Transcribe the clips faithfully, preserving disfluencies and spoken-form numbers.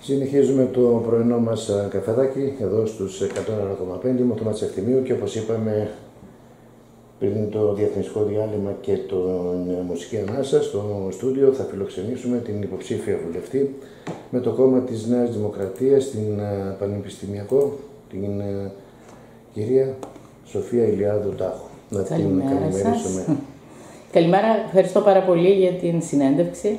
Συνεχίζουμε το πρωινό μας καφεδάκι εδώ στους εκατό ένα κόμμα πέντε Μοθωμάτης Ευθυμίου και όπως είπαμε πριν το διαφημιστικό διάλειμμα και την μουσική ανάσα στο στούντιο θα φιλοξενήσουμε την υποψήφια βουλευτή με το κόμμα της Νέας Δημοκρατίας στην Πανεπιστημιακό, την κυρία Σοφία Ηλιάδου Τάχου. Να την καλημερίσουμε. Καλημέρα, ευχαριστώ πάρα πολύ για την συνέντευξη.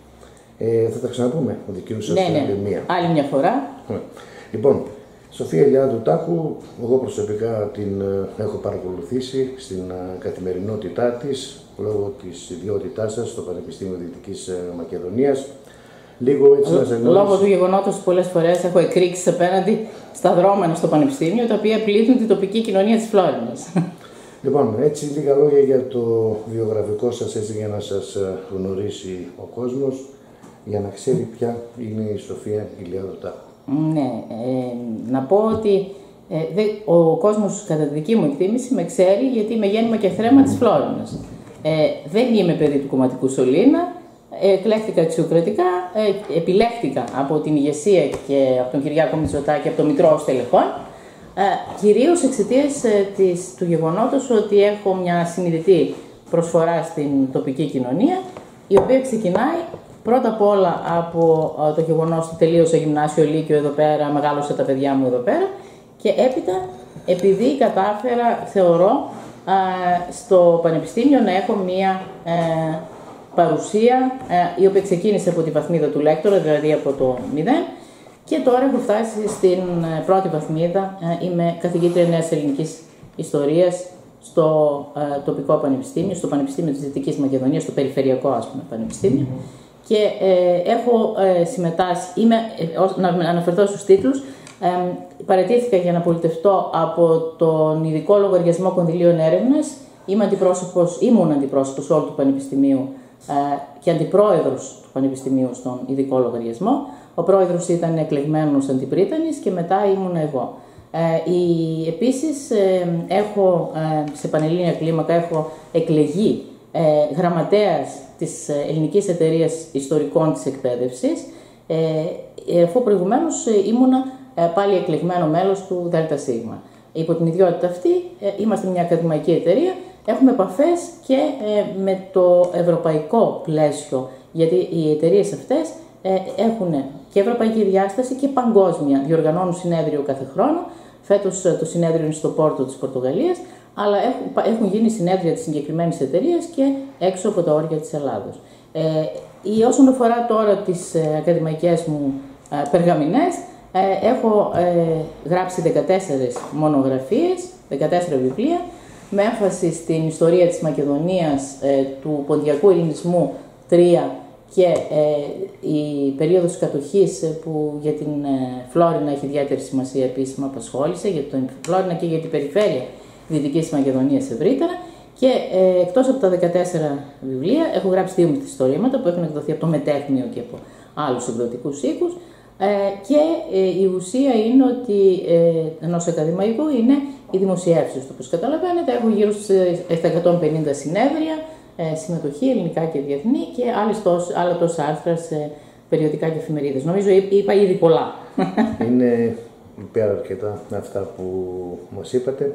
Ε, θα τα ξαναπούμε, ο δικαίος σας ναι, ναι. μία. Άλλη μια φορά. Λοιπόν, Σοφία Ηλιάδου Τάχου, εγώ προσωπικά την έχω παρακολουθήσει στην καθημερινότητά της, λόγω της ιδιότητάς σας στο Πανεπιστήμιο Δυτικής Μακεδονίας. Λίγο έτσι να σε Λόγω του γεγονότος ότι πολλές φορές έχω εκρήξει απέναντι στα δρόμενα στο Πανεπιστήμιο, τα οποία πλήττουν την τοπική κοινωνία της Φλόρινας. Λοιπόν, έτσι λίγα λόγια για το βιογραφικό σας, έτσι για να σας γνωρίσει ο κόσμος, για να ξέρει ποια είναι η Σοφία Ηλιάδου Τάχου. Ναι, ε, να πω ότι ε, δε, ο κόσμος κατά τη δική μου εκτίμηση με ξέρει γιατί είμαι γέννημα και θρέμα της Φλόρινας. Ε, δεν είμαι παιδί του κομματικού σωλήνα, ε, εκλέχθηκα αξιοκρατικά, ε, επιλέχθηκα από την ηγεσία και από τον Κυριάκο Μητσοτάκη, από το Μητρό Στελεχών, ε, κυρίως εξαιτίας ε, της, του γεγονότος ότι έχω μια συνειδητή προσφορά στην τοπική κοινωνία, η οποία ξεκινάει πρώτα απ' όλα από uh, το γεγονός ότι τελείωσα γυμνάσιο Λύκειο εδώ πέρα, μεγάλωσα τα παιδιά μου εδώ πέρα και έπειτα επειδή κατάφερα, θεωρώ, uh, στο Πανεπιστήμιο να έχω μία uh, παρουσία uh, η οποία ξεκίνησε από τη βαθμίδα του λέκτορα, δηλαδή από το μηδέν και τώρα έχω φτάσει στην uh, πρώτη βαθμίδα, uh, είμαι καθηγήτρια Νέας Ελληνικής Ιστορίας στο uh, τοπικό πανεπιστήμιο, στο Πανεπιστήμιο της Δυτικής Μακεδονίας, στο περιφερειακό ας πούμε πανεπιστήμιο. Και ε, έχω ε, συμμετάσχει, είμαι, ε, να αναφερθώ στους τίτλους, ε, παραιτήθηκα για να πολιτευτώ από τον ειδικό λογαριασμό κονδυλίων έρευνας, είμαι αντιπρόσωπος, ήμουν αντιπρόσωπος όλου του Πανεπιστημίου ε, και αντιπρόεδρος του Πανεπιστημίου στον ειδικό λογαριασμό. Ο πρόεδρος ήταν εκλεγμένος αντιπρίτανης και μετά ήμουν εγώ. Ε, η, επίσης, ε, έχω, ε, σε πανελλήνια κλίμακα έχω εκλεγεί ε, γραμματέας της Ελληνικής Εταιρείας Ιστορικών της Εκπαίδευσης, ε, αφού προηγουμένως ε, ήμουνα ε, πάλι εκλεγμένο μέλος του ΔΣ. Υπό την ιδιότητα αυτή ε, είμαστε μια ακαδημαϊκή εταιρεία, έχουμε επαφές και ε, με το ευρωπαϊκό πλαίσιο, γιατί οι εταιρείες αυτές ε, έχουν και ευρωπαϊκή διάσταση και παγκόσμια, διοργανώνουν συνέδριο κάθε χρόνο. Φέτος ε, το συνέδριο είναι στο Πόρτο της Πορτογαλίας, αλλά έχουν, έχουν γίνει συνέδρια της συγκεκριμένης εταιρείας και έξω από τα όρια της Ελλάδος. Ε, όσον αφορά τώρα τις ε, ακαδημαϊκές μου ε, περγαμηνές, ε, έχω ε, γράψει δεκατέσσερις μονογραφίες, δεκατέσσερα βιβλία, με έμφαση στην ιστορία της Μακεδονίας, ε, του ποντιακού ελληνισμού τρία και ε, η περίοδος της κατοχής ε, που για την ε, Φλόρινα έχει ιδιαίτερη σημασία επίσημα απασχόλησε, για την Φλόρινα και για την περιφέρεια Δυτικής Μακεδονίας ευρύτερα και ε, εκτός από τα δεκατέσσερα βιβλία έχω γράψει δύο μυθιστορήματα που έχουν εκδοθεί από το Μετέχνιο και από άλλους εκδοτικούς οίκους ε, και ε, η ουσία είναι ότι ε, ενός ακαδημαϊκού είναι οι δημοσιεύσεις του. Όπως καταλαβαίνετε έχω γύρω στα εκατόν πενήντα συνέδρια, ε, συμμετοχή ελληνικά και διεθνή και άλλες τόσες, άλλα τόσα άρθρα σε περιοδικά και εφημερίδες. Νομίζω είπα ήδη πολλά. Είναι πέρα αρκετά αυτά που μας είπατε.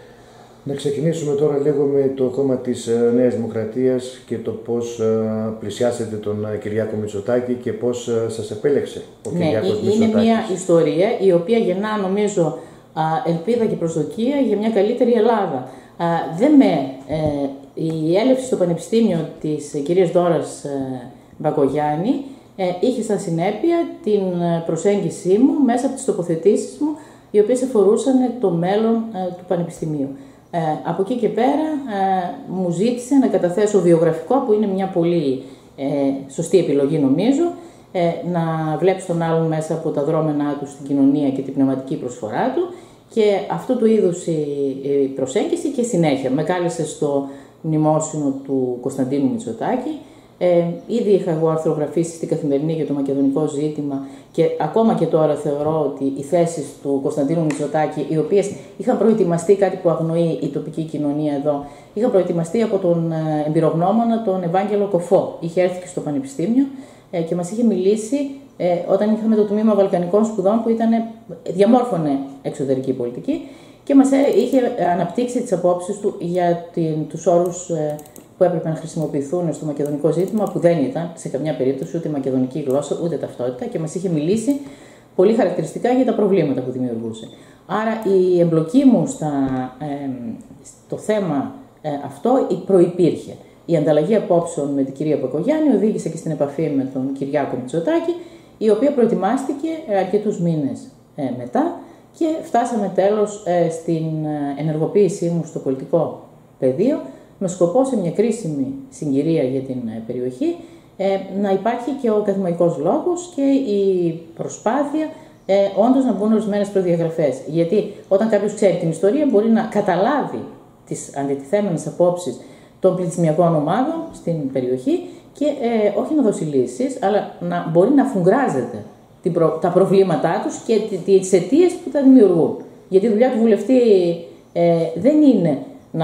Να ξεκινήσουμε τώρα λίγο με το κόμμα της Νέας Δημοκρατίας και το πώς πλησιάσετε τον Κυριάκο Μητσοτάκη και πώς σας επέλεξε ο ναι, Κυριάκος είναι Μητσοτάκης. Είναι μια ιστορία η οποία γεννά νομίζω ελπίδα και προσδοκία για μια καλύτερη Ελλάδα. Δεν με, ε, η έλευση στο Πανεπιστήμιο της κυρίας Δώρας ε, Μπακογιάννη ε, είχε σαν συνέπεια την προσέγγιση μου μέσα από τις τοποθετήσεις μου οι οποίες αφορούσαν το μέλλον ε, του Πανεπιστημίου. Ε, από εκεί και πέρα ε, μου ζήτησε να καταθέσω βιογραφικό που είναι μια πολύ ε, σωστή επιλογή νομίζω, ε, να βλέπει τον άλλον μέσα από τα δρόμενά του στην κοινωνία και την πνευματική προσφορά του και αυτού του είδους η, η προσέγγιση και συνέχεια. Με κάλεσε στο μνημόσυνο του Κωνσταντίνου Μητσοτάκη. Ε, ήδη είχα εγώ αρθρογραφήσει στην Καθημερινή για το μακεδονικό ζήτημα και ακόμα και τώρα θεωρώ ότι οι θέσεις του Κωνσταντίνου Μητσοτάκη, οι οποίες είχαν προετοιμαστεί, κάτι που αγνοεί η τοπική κοινωνία εδώ, είχαν προετοιμαστεί από τον εμπειρογνώμονα τον Ευάγγελο Κοφό. Είχε έρθει και στο Πανεπιστήμιο ε, και μας είχε μιλήσει ε, όταν είχαμε το τμήμα Βαλκανικών Σπουδών που ήταν, διαμόρφωνε εξωτερική πολιτική και μας είχε αναπτύξει τις απόψεις του για την, τους όρους ε, που έπρεπε να χρησιμοποιηθούν στο μακεδονικό ζήτημα, που δεν ήταν σε καμιά περίπτωση ούτε μακεδονική γλώσσα ούτε ταυτότητα, και μας είχε μιλήσει πολύ χαρακτηριστικά για τα προβλήματα που δημιουργούσε. Άρα η εμπλοκή μου στα, ε, στο θέμα ε, αυτό προϋπήρχε. Η ανταλλαγή απόψεων με την κυρία Πακογιάννη οδήγησε και στην επαφή με τον Κυριάκο Μητσοτάκη, η οποία προετοιμάστηκε αρκετούς μήνες ε, μετά και φτάσαμε τέλος ε, στην ενεργοποίησή μου στο πολιτικό πεδίο, με σκοπό σε μια κρίσιμη συγκυρία για την ε, περιοχή ε, να υπάρχει και ο ακαδημαϊκός λόγος και η προσπάθεια ε, όντως να μπουν ορισμένες προδιαγραφές. Γιατί όταν κάποιος ξέρει την ιστορία μπορεί να καταλάβει τις αντιτιθέμενες απόψεις των πληθυσμιακών ομάδων στην περιοχή και ε, όχι να δώσει λύσεις, αλλά να μπορεί να αφουγκράζεται την προ, τα προβλήματά τους και τις αιτίες που τα δημιουργούν. Γιατί η δουλειά του βουλευτή ε, δεν είναι να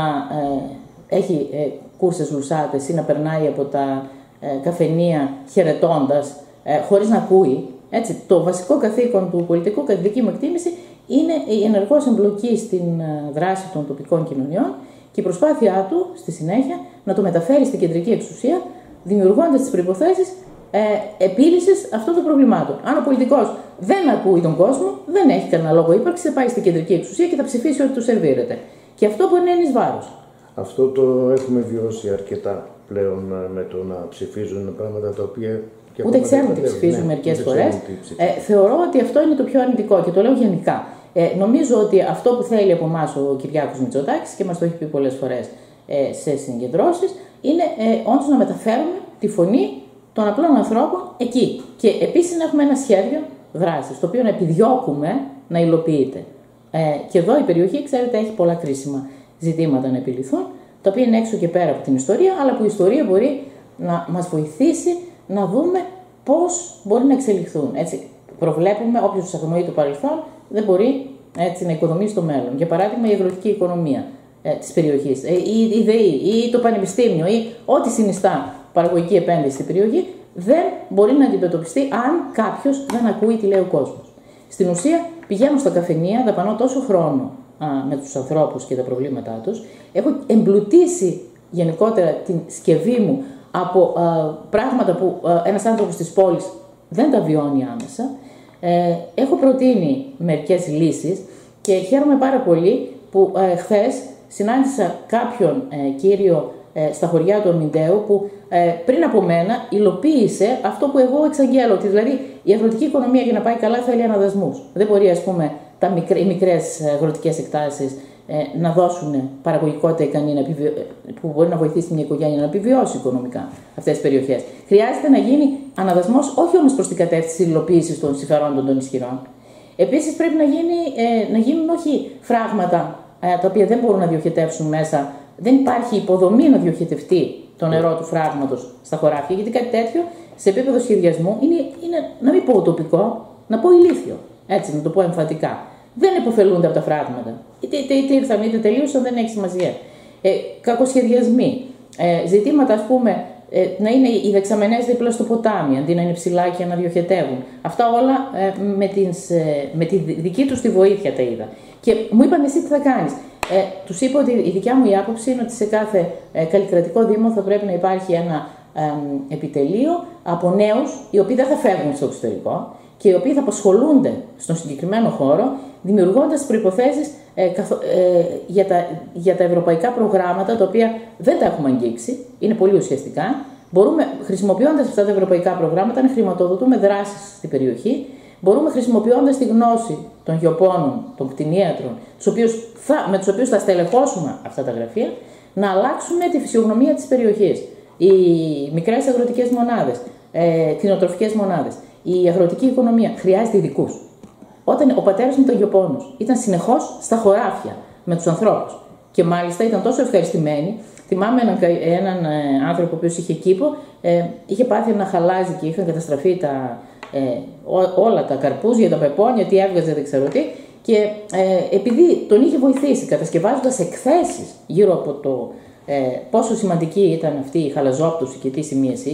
ε, έχει ε, κούρσες λουσάτες ή να περνάει από τα ε, καφενεία χαιρετώντας, ε, χωρίς να ακούει. Έτσι, το βασικό καθήκον του πολιτικού, κατά δική μου εκτίμηση, είναι η ενεργός εμπλοκή στην ε, δράση των τοπικών κοινωνιών και η προσπάθειά του στη συνέχεια να το μεταφέρει στην κεντρική εξουσία, δημιουργώντας τις προϋποθέσεις ε, επίλυσης αυτών των προβλημάτων. Αν ο πολιτικός δεν ακούει τον κόσμο, δεν έχει κανένα λόγο ύπαρξη, θα πάει στην κεντρική εξουσία και θα ψηφίσει ό,τι του σερβίρεται. Και αυτό μπορεί να είναι εις βάρος. Αυτό το έχουμε βιώσει αρκετά πλέον με το να ψηφίζουν πράγματα τα οποία. Ούτε ξέρουν τι ψηφίζουν ναι, μερικές φορές. Ε, θεωρώ ότι αυτό είναι το πιο αρνητικό και το λέω γενικά. Ε, νομίζω ότι αυτό που θέλει από εμάς ο Κυριάκος Μητσοτάκης και μας το έχει πει πολλές φορές ε, σε συγκεντρώσεις είναι ε, όντως να μεταφέρουμε τη φωνή των απλών ανθρώπων εκεί. Και επίσης να έχουμε ένα σχέδιο δράσης, το οποίο να επιδιώκουμε να υλοποιείται. Ε, και εδώ η περιοχή, ξέρετε, έχει πολλά κρίσιμα ζητήματα να επιληθούν, τα οποία είναι έξω και πέρα από την ιστορία, αλλά που η ιστορία μπορεί να μας βοηθήσει να δούμε πώς μπορεί να εξελιχθούν. Έτσι, προβλέπουμε, όποιος τους αγνοεί το παρελθόν, δεν μπορεί έτσι, να οικοδομήσει το μέλλον. Για παράδειγμα, η αγροτική οικονομία ε, της περιοχής, ε, η, η ΔΕΗ ή το πανεπιστήμιο ή ό,τι συνιστά παραγωγική επένδυση στην περιοχή, δεν μπορεί να αντιμετωπιστεί αν κάποιος δεν ακούει τι λέει ο κόσμος. Στην ουσία, πηγαίνω στα καφενεία, δαπανώ τόσο χρόνο α, με τους ανθρώπους και τα προβλήματά τους, έχω εμπλουτίσει γενικότερα την σκευή μου από α, πράγματα που α, ένας άνθρωπος της πόλης δεν τα βιώνει άμεσα. Ε, έχω προτείνει μερικές λύσεις και χαίρομαι πάρα πολύ που ε, χθες συνάντησα κάποιον ε, κύριο ε, στα χωριά του Αμυντέου που ε, πριν από μένα υλοποίησε αυτό που εγώ εξαγγέλλω. Ότι δηλαδή η αγροτική οικονομία για να πάει καλά θέλει αναδασμούς. Δεν μπορεί, ας πούμε, τα μικρέ, οι μικρές αγροτικές εκτάσεις ε, να δώσουν παραγωγικότητα ικανή να επιβιω... που μπορεί να βοηθήσει μια οικογένεια να επιβιώσει οικονομικά αυτές τις περιοχές. Χρειάζεται να γίνει αναδασμός, όχι όμως προς την κατεύθυνση υλοποίησης των συμφερόντων των ισχυρών. Επίσης πρέπει να, γίνει, ε, να γίνουν όχι φράγματα ε, τα οποία δεν μπορούν να διοχετεύσουν μέσα. Δεν υπάρχει υποδομή να διοχετευτεί το νερό του φράγματος στα χωράφια, γιατί κάτι τέτοιο σε επίπεδο σχεδιασμού είναι, είναι να μην πω ουτοπικό, να πω ηλίθιο. Έτσι, να το πω εμφατικά. Δεν υποφελούνται από τα φράγματα. Είτε, είτε, είτε ήρθαν είτε τελείωσαν, δεν έχει σημασία. Ε, κακοσχεδιασμοί. Ε, ζητήματα, ας πούμε, ε, να είναι οι δεξαμενές δίπλα στο ποτάμι, αντί να είναι ψηλά και να διοχετεύουν. Αυτά όλα ε, με, τις, ε, με τη δική τους τη βοήθεια τα είδα. Και μου είπαν εσύ τι θα κάνεις. Ε, τους είπα ότι η δικιά μου η άποψη είναι ότι σε κάθε ε, καλλικρατικό δήμο θα πρέπει να υπάρχει ένα ε, επιτελείο από νέους οι οποίοι δεν θα φεύγουν στο εξωτερικό και οι οποίοι θα απασχολούνται στον συγκεκριμένο χώρο, δημιουργώντας τις προϋποθέσεις ε, καθο, ε, για, τα, για τα ευρωπαϊκά προγράμματα, τα οποία δεν τα έχουμε αγγίξει, είναι πολύ ουσιαστικά. Μπορούμε, χρησιμοποιώντας αυτά τα ευρωπαϊκά προγράμματα, να χρηματοδοτούμε δράσεις στην περιοχή. Μπορούμε, χρησιμοποιώντας τη γνώση των γεωπόνων, των κτηνίατρων, τους οποίους θα, με τους οποίους θα στελεχώσουμε αυτά τα γραφεία, να αλλάξουμε τη φυσιογνωμία της περιοχής. Οι μικρές αγροτικές μονάδες, ε, κτηνοτροφικές μονάδες, η αγροτική οικονομία χρειάζεται ειδικούς. Όταν ο πατέρας μου ήταν γεωπόνος, ήταν συνεχώς στα χωράφια με τους ανθρώπους. Και μάλιστα ήταν τόσο ευχαριστημένοι. Θυμάμαι έναν, έναν άνθρωπο ο οποίος είχε κήπο, ε, είχε πάθει να χαλάζει και είχαν καταστραφεί τα, ε, ό, όλα τα καρπούζια, τα πεπόνια, τι έβγαζε δεν ξέρω τι. Και ε, επειδή τον είχε βοηθήσει κατασκευάζοντας εκθέσεις γύρω από το ε, πόσο σημαντική ήταν αυτή η χαλαζόπτωση και τι σημείες είχε,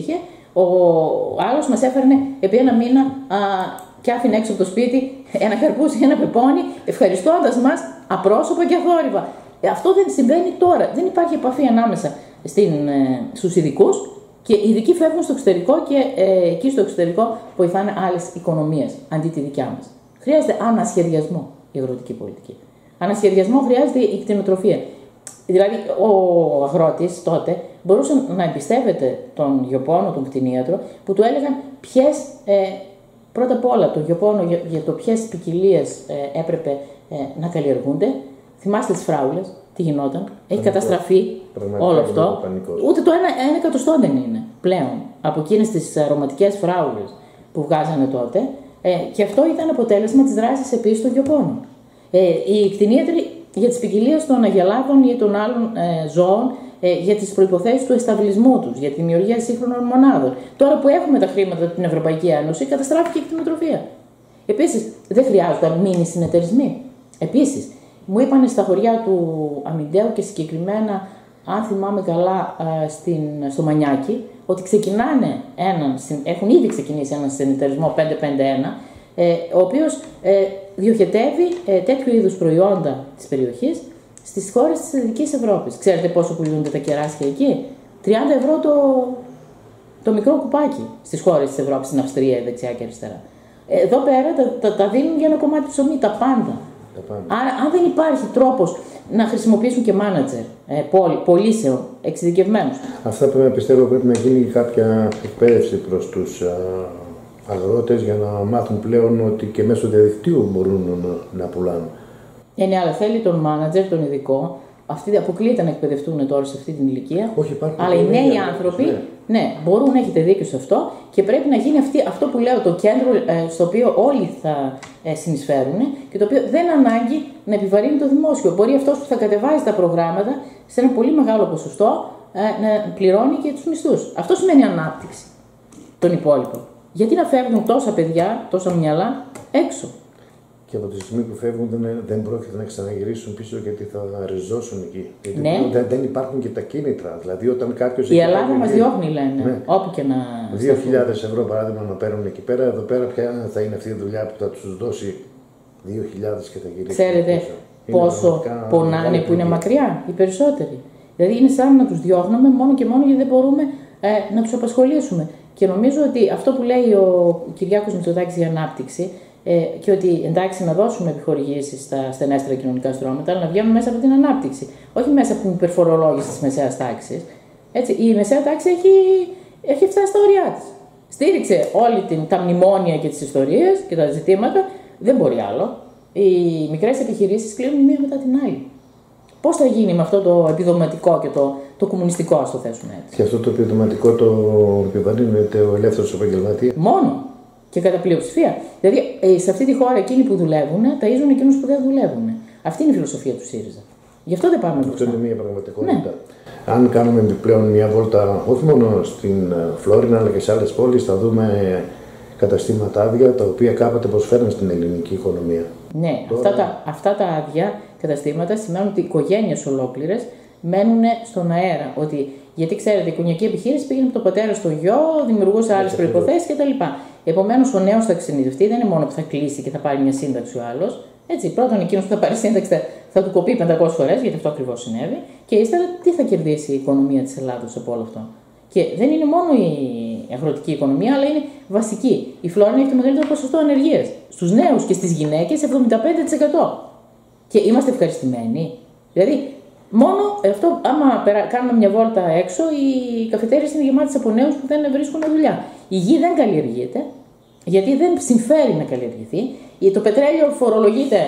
Ο άλλος μας έφερνε επί ένα μήνα α, και άφηνε έξω από το σπίτι ένα καρπούζι, ένα πεπόνι, ευχαριστώντας μας απρόσωπα και αθόρυβα. Αυτό δεν συμβαίνει τώρα. Δεν υπάρχει επαφή ανάμεσα στην, στους ειδικούς και οι ειδικοί φεύγουν στο εξωτερικό και ε, εκεί στο εξωτερικό βοηθάνε άλλες οικονομίες αντί τη δικιά μας. Χρειάζεται ανασχεδιασμό η αγροτική πολιτική. Ανασχεδιασμό χρειάζεται η κτηνοτροφία. Δηλαδή, ο αγρότης τότε μπορούσε να εμπιστεύεται τον γεωπόνο, τον κτηνίατρο, που του έλεγαν ποιες, ε, πρώτα απ' όλα, τον γεωπόνο για, για το ποιες ποικιλίες ε, έπρεπε ε, να καλλιεργούνται. Θυμάστε τις φράουλες, τι γινόταν, έχει καταστραφεί όλο αυτό. Ούτε το ένα, ένα εκατοστό δεν είναι πλέον από εκείνες τις αρωματικές φράουλες που βγάζανε τότε. Ε, και αυτό ήταν αποτέλεσμα της δράσης επίσης των γεωπόνων. Ε, οι κτηνίατροι για τις ποικιλίες των αγελάδων ή των άλλων ε, ζώων, ε, για τις προϋποθέσεις του εσταβλισμού τους, για τη δημιουργία σύγχρονων μονάδων. Τώρα που έχουμε τα χρήματα από την Ευρωπαϊκή Ένωση, καταστράφηκε η κτηνοτροφία. Επίσης, δεν χρειάζονταν μίνι συνεταιρισμοί. Επίσης, μου είπαν στα χωριά του Αμυντέου και συγκεκριμένα, αν θυμάμαι καλά, ε, στην, στο Μανιάκι, ότι ξεκινάνε έναν, έχουν ήδη ξεκινήσει έναν συνεταιρισμό πέντε πέντε ένα, ε, ο οποίος ε, διοχετεύει ε, τέτοιου είδους προϊόντα της περιοχής στις χώρες της Δυτικής Ευρώπης. Ξέρετε πόσο πουλούνται τα κεράσια εκεί? τριάντα ευρώ το, το μικρό κουπάκι στις χώρες της Ευρώπης, στην Αυστρία, δεξιά και αριστερά. Εδώ πέρα τα, τα, τα δίνουν για ένα κομμάτι ψωμί, τα πάντα. τα πάντα. Άρα, αν δεν υπάρχει τρόπος να χρησιμοποιήσουν και μάνατζερ ε, πωλήσεων εξειδικευμένους. Αυτά πρέπει, πιστεύω πρέπει να γίνει κάποια εκπαίδευση προς τους α, αγρότες για να μάθουν πλέον ότι και μέσω διαδικτύου μπορούν να, να πουλάνε. Ε, ναι, αλλά θέλει τον μάνατζερ, τον ειδικό. Αυτοί αποκλείεται να εκπαιδευτούν τώρα σε αυτή την ηλικία. Όχι, υπάρχουν. Αλλά οι νέοι άνθρωποι, ναι. ναι, μπορούν, έχετε δίκιο σε αυτό και πρέπει να γίνει αυτή, αυτό που λέω το κέντρο ε, στο οποίο όλοι θα ε, συνεισφέρουν και το οποίο δεν ανάγκη να επιβαρύνει το δημόσιο. Μπορεί αυτός που θα κατεβάζει τα προγράμματα σε ένα πολύ μεγάλο ποσοστό ε, να πληρώνει και τους μισθούς. Αυτό σημαίνει ανάπτυξη των υπόλοιπων. Γιατί να φεύγουν τόσα παιδιά, τόσα μυαλά έξω. Και από τη στιγμή που φεύγουν δεν, δεν πρόκειται να ξαναγυρίσουν πίσω γιατί θα ριζώσουν εκεί. Γιατί ναι. δεν, δεν υπάρχουν και τα κίνητρα. Δηλαδή όταν κάποιος. Η Ελλάδα μας διώχνει, λένε. Ναι. Όπου και να. δύο χιλιάδες ευρώ παράδειγμα να παίρνουν εκεί πέρα, εδώ πέρα πια θα είναι αυτή η δουλειά που θα τους δώσει δύο χιλιάδες και θα γυρίσουν. Ξέρετε πίσω. Πόσο πονάνε που είναι μακριά οι περισσότεροι. Δηλαδή είναι σαν να τους διώχνουμε μόνο και μόνο γιατί δεν μπορούμε ε, να τους απασχολήσουμε. Και νομίζω ότι αυτό που λέει ο Κυριάκος Μητσοτάκης για ανάπτυξη. Ε, και ότι εντάξει να δώσουμε επιχορηγήσεις στα στενέστερα κοινωνικά στρώματα, αλλά να βγαίνουν μέσα από την ανάπτυξη. Όχι μέσα από την υπερφορολόγηση της μεσαίας τάξης. Έτσι, η μεσαία τάξη έχει, έχει φτάσει στα ωριά της. Στήριξε όλη την, τα μνημόνια και τις ιστορίες και τα ζητήματα, δεν μπορεί άλλο. Οι μικρές επιχειρήσεις κλείνουν μία μετά την άλλη. Πώς θα γίνει με αυτό το επιδοματικό και το, το κομμουνιστικό, ας το θέσουμε έτσι. Και αυτό το επιδοματικό το επιβαρύνεται ο ελεύθερος επαγγελματίας. Μόνο. Και κατά πλειοψηφία. Δηλαδή, σε αυτή τη χώρα εκείνοι που δουλεύουν, ταΐζουν εκείνους που δεν δουλεύουν. Αυτή είναι η φιλοσοφία του ΣΥΡΙΖΑ. Γι' αυτό δεν πάμε μπροστά. Αυτό είναι μια πραγματικότητα. Ναι. Αν κάνουμε επιπλέον μια βόλτα, όχι μόνο στην Φλόρινα, αλλά και σε άλλες πόλεις, θα δούμε καταστήματα άδεια, τα οποία κάποτε προσφέρουν στην ελληνική οικονομία. Ναι, Τώρα... αυτά, τα, αυτά τα άδεια καταστήματα σημαίνουν ότι οικογένειες ολόκληρες μένουν στον αέρα. Ότι, γιατί ξέρετε, η οικογενειακή επιχείρηση πήγαινε από το πατέρα στο γιο, δημιουργούσε άλλες προϋποθέσεις κτλ. Επομένως, ο νέος θα ξενιδευτεί, δεν είναι μόνο που θα κλείσει και θα πάρει μια σύνταξη ο άλλος. Έτσι, πρώτον, εκείνος που θα πάρει σύνταξη θα, θα του κοπεί πεντακόσιες φορές, γιατί αυτό ακριβώς συνέβη. Και ύστερα, τι θα κερδίσει η οικονομία της Ελλάδος από όλο αυτό. Και δεν είναι μόνο η αγροτική οικονομία, αλλά είναι βασική. Η Φλόρινα έχει το μεγαλύτερο ποσοστό ανεργίας. Στους νέους και στις γυναίκες εβδομήντα πέντε τοις εκατό. Και είμαστε ευχαριστημένοι. Δηλαδή, μόνο αυτό, άμα κάνουμε μια βόλτα έξω, οι καφετέριες είναι γεμάτες από νέους που δεν βρίσκουν δουλειά. Η γη δεν καλλιεργείται, γιατί δεν συμφέρει να καλλιεργηθεί. Το πετρέλαιο φορολογείται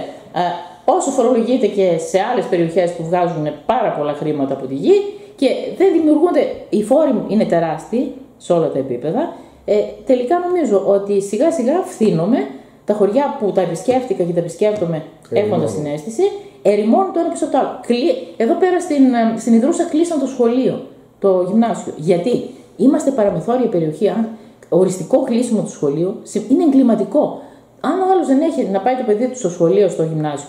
όσο φορολογείται και σε άλλες περιοχές που βγάζουν πάρα πολλά χρήματα από τη γη και δεν δημιουργούνται. Οι φόροι είναι τεράστιοι σε όλα τα επίπεδα. Ε, τελικά νομίζω ότι σιγά σιγά φθήνομαι. Τα χωριά που τα επισκέφτηκα και τα επισκέπτομαι έχοντας την αίσθηση, ερημώνουν το ένα πίσω από το άλλο. Εδώ πέρα στην, στην Ιδρούσα κλείσαν το σχολείο, το γυμνάσιο. Γιατί είμαστε παραμεθόρια περιοχή. Αν οριστικό κλείσιμο του σχολείου είναι εγκληματικό. Αν ο άλλος δεν έχει να πάει το παιδί του στο σχολείο, στο γυμνάσιο,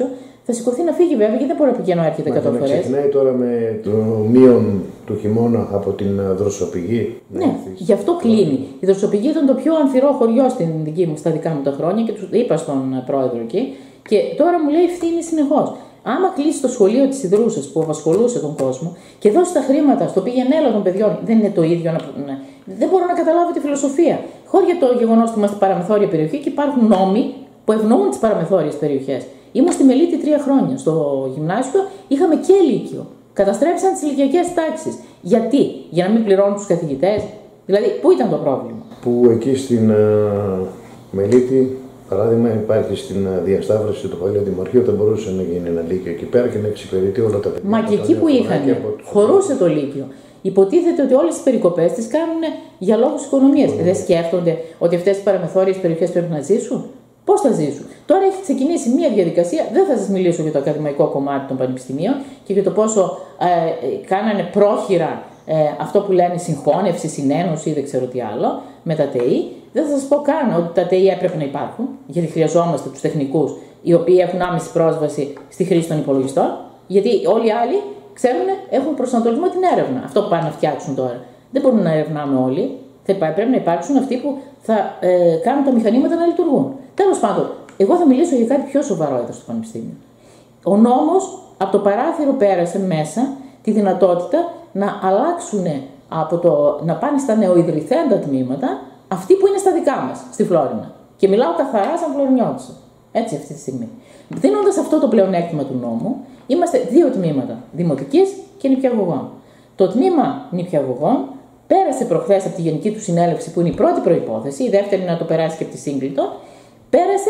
θα σηκωθεί να φύγει βέβαια, γιατί δεν μπορεί να πηγαίνω έρχεται εκατό φορές. Ξεκινάει τώρα με το μείον του χειμώνα από την δροσοπηγή. Ναι, γι' αυτό κλείνει. Η δροσοπηγή ήταν το πιο ανθυρό χωριό στην δική μου, στα δικά μου τα χρόνια και του είπα στον πρόεδρο εκεί. Και τώρα μου λέει ευθύνη συνεχώς. Άμα κλείσει το σχολείο τη Ιδρούσα που απασχολούσε τον κόσμο και δώσει τα χρήματα στο πήγαινε έλα των παιδιών, δεν είναι το ίδιο. Να... Δεν μπορώ να καταλάβω τη φιλοσοφία. Χώρια το γεγονός ότι είμαστε παραμεθόρια περιοχή και υπάρχουν νόμοι που ευνοούν τις παραμεθόριες περιοχές. Ήμουν στη Μελίτη τρία χρόνια. Στο γυμνάσιο είχαμε και λύκειο. Καταστρέψαν τις ηλικιακές τάξεις. Γιατί? Για να μην πληρώνουν τους καθηγητές. Δηλαδή, πού ήταν το πρόβλημα? Που εκεί στην uh, Μελίτη, παράδειγμα, υπάρχει στην uh, διασταύρωση του παλιού δημαρχείου, θα μπορούσε να γίνει ένα λύκειο εκεί πέρα και να εξυπηρετεί όλα τα παιδιά. Μα και εκεί που είχαν, χωρούσε το λύκειο. Υποτίθεται ότι όλες τις περικοπές τις κάνουν για λόγους οικονομίας. Mm. Δεν σκέφτονται ότι αυτές οι παραμεθόριες περιοχές πρέπει να ζήσουν. Πώς θα ζήσουν? Τώρα έχει ξεκινήσει μια διαδικασία, δεν θα σας μιλήσω για το ακαδημαϊκό κομμάτι των πανεπιστημίων και για το πόσο ε, κάνανε πρόχειρα ε, αυτό που λένε συγχώνευση, συνένωση ή δεν ξέρω τι άλλο με τα ΤΕΙ. Δεν θα σας πω καν ότι τα ΤΕΙ έπρεπε να υπάρχουν, γιατί χρειαζόμαστε τους τεχνικούς οι οποίοι έχουν άμεση πρόσβαση στη χρήση των υπολογιστών, γιατί όλοι οι άλλοι ξέρουν, έχουν προσανατολισμό την έρευνα. Αυτό που πάνε να φτιάξουν τώρα. Δεν μπορούμε να ερευνάμε όλοι. Θα υπά, πρέπει να υπάρξουν αυτοί που θα ε, κάνουν τα μηχανήματα να λειτουργούν. Τέλος πάντων, εγώ θα μιλήσω για κάτι πιο σοβαρό εδώ στο Πανεπιστήμιο. Ο νόμος από το παράθυρο πέρασε μέσα τη δυνατότητα να αλλάξουν, από το, να πάνε στα νεοειδρυθέντα τμήματα αυτοί που είναι στα δικά μας, στη Φλόρινα. Και μιλάω καθαρά σαν Φλωρινιώτισσα. Έτσι αυτή τη στιγμή. Δίνοντας αυτό το πλεονέκτημα του νόμου, είμαστε δύο τμήματα, δημοτικής και νηπιαγωγών. Το τμήμα νηπιαγωγών πέρασε προχθές από τη Γενική του Συνέλευση, που είναι η πρώτη προϋπόθεση, η δεύτερη να το περάσει και από τη Σύγκλιτο. Πέρασε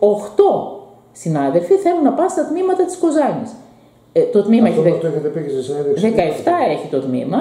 οκτώ συνάδελφοι θέλουν να πάνε στα τμήματα της Κοζάνης. Ε, το τμήμα αυτό έχει δεκαεπτά έχει το τμήμα,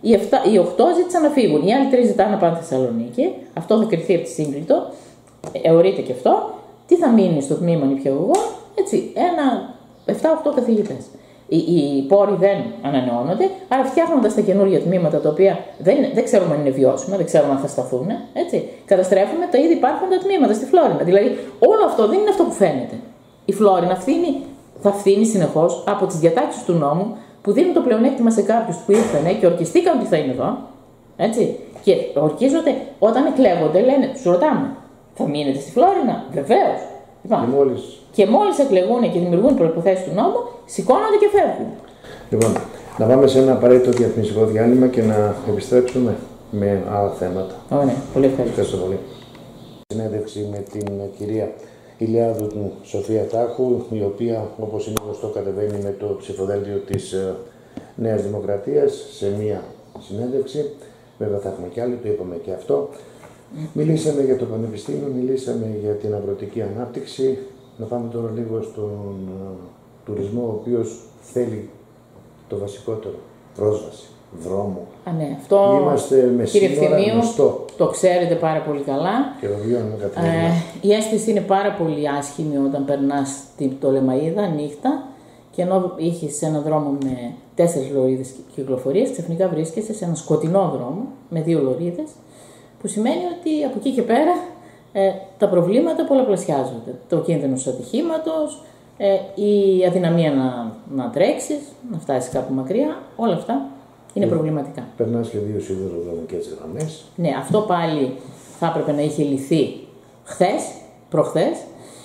οι οκτώ ζήτησαν να φύγουν, οι άλλοι τρεις ζητάνε να πάνε στη Θεσσαλονίκη. Αυτό θα κρυφθεί από τη Σύγκλιτο, εωρείται και αυτό. Τι θα μείνει στο τμήμα νηπιαγωγών? Έτσι, ένα επτά οκτώ καθηγητές. Οι, οι πόροι δεν ανανεώνονται, άρα φτιάχνοντας τα καινούργια τμήματα τα οποία δεν, δεν ξέρουμε αν είναι βιώσιμα, δεν ξέρουμε αν θα σταθούν, έτσι, καταστρέφουμε τα ήδη υπάρχοντα τμήματα στη Φλόρινα. Δηλαδή, όλο αυτό δεν είναι αυτό που φαίνεται. Η Φλόρινα φθήνει, θα φθήνει συνεχώς από τις διατάξεις του νόμου που δίνουν το πλεονέκτημα σε κάποιους που ήρθαν και ορκιστήκαν ότι θα είναι εδώ. Έτσι, και ορκίζονται όταν εκλέγονται, λένε, τους ρωτάμε, θα μείνετε στη Φλόρινα? Βεβαίως. Και μόλις... και μόλις εκλεγούν και δημιουργούν προϋποθέσεις του νόμου, σηκώνονται και φεύγουν. Λοιπόν, να πάμε σε ένα απαραίτητο διαφημιστικό διάλειμμα και να επιστρέψουμε με άλλα θέματα. Ωραία, πολύ ευχαριστώ. Ευχαριστώ πολύ. Συνέντευξη με την κυρία Ηλιάδου Σοφία Τάχου, η οποία, όπως είναι γνωστό, κατεβαίνει με το ψηφοδέλτιο της Νέας Δημοκρατίας σε μία συνέντευξη. Βέβαια θα έχουμε κι άλλη, το είπαμε και αυτό. Μιλήσαμε για το Πανεπιστήμιο, μιλήσαμε για την αγροτική ανάπτυξη. Να πάμε τώρα λίγο στον uh, τουρισμό, ο οποίος θέλει το βασικότερο, πρόσβαση, δρόμο. Α, ναι, αυτό, είμαστε με σύνορα γνωστό. Το ξέρετε πάρα πολύ καλά. Και το βιώνουμε καθημερινά. Ε, η αίσθηση είναι πάρα πολύ άσχημη όταν περνάς την Πτολεμαΐδα νύχτα και ενώ είχες ένα δρόμο με τέσσερις λωρίδες κυκλοφορίας, ξαφνικά βρίσκεσαι σε ένα σκοτεινό δρόμο με δύο λωρίδες, που σημαίνει ότι από εκεί και πέρα ε, τα προβλήματα πολλαπλασιάζονται. Το κίνδυνος ατυχήματος, ε, η αδυναμία να, να τρέξεις, να φτάσεις κάπου μακριά, όλα αυτά είναι yeah. προβληματικά. Περνάς και δύο σιδηροδρομικές γραμμές. Ναι, αυτό πάλι θα έπρεπε να είχε λυθεί χθες, προχθές.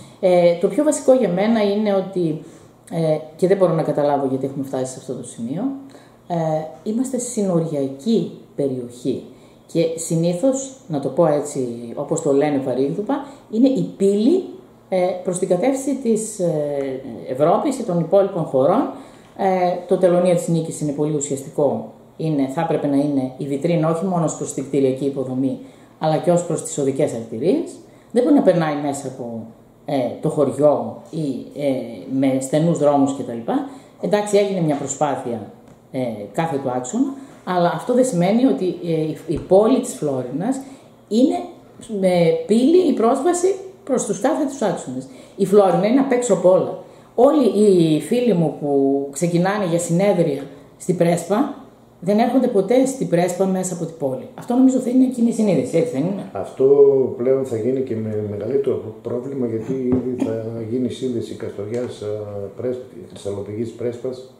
Ε, το πιο βασικό για μένα είναι ότι, ε, και δεν μπορώ να καταλάβω γιατί έχουμε φτάσει σε αυτό το σημείο, ε, είμαστε συνοριακή περιοχή. Και συνήθως, να το πω έτσι όπως το λένε βαρύγδουπα, είναι η πύλη ε, προς την κατεύθυνση της ε, Ευρώπης ή των υπόλοιπων χωρών. Ε, το τελωνείο της Νίκης είναι πολύ ουσιαστικό. Είναι, θα έπρεπε να είναι η βιτρίνα όχι μόνο προς την κτηριακή υποδομή, αλλά και ως προς τις οδικές αρτηρίες. Δεν μπορεί να περνάει μέσα από ε, το χωριό ή ε, με στενούς δρόμους κτλ. Εντάξει, έγινε μια προσπάθεια ε, κάθε του άξονα, αλλά αυτό δεν σημαίνει ότι ε, η πόλη της Φλόρινας είναι με πύλη η πρόσβαση προς τους κάθε τους άξονες. Η Φλόρινα είναι απ' έξω από όλα. Όλοι οι φίλοι μου που ξεκινάνε για συνέδρια στην Πρέσπα, δεν έρχονται ποτέ στην Πρέσπα μέσα από την πόλη. Αυτό νομίζω θα είναι κοινή συνείδηση, έτσι δεν είναι? Αυτό πλέον θα γίνει και με μεγαλύτερο πρόβλημα, γιατί ήδη θα γίνει σύνδεση Καστοριάς Θεσσαλονικής Πρέσπας.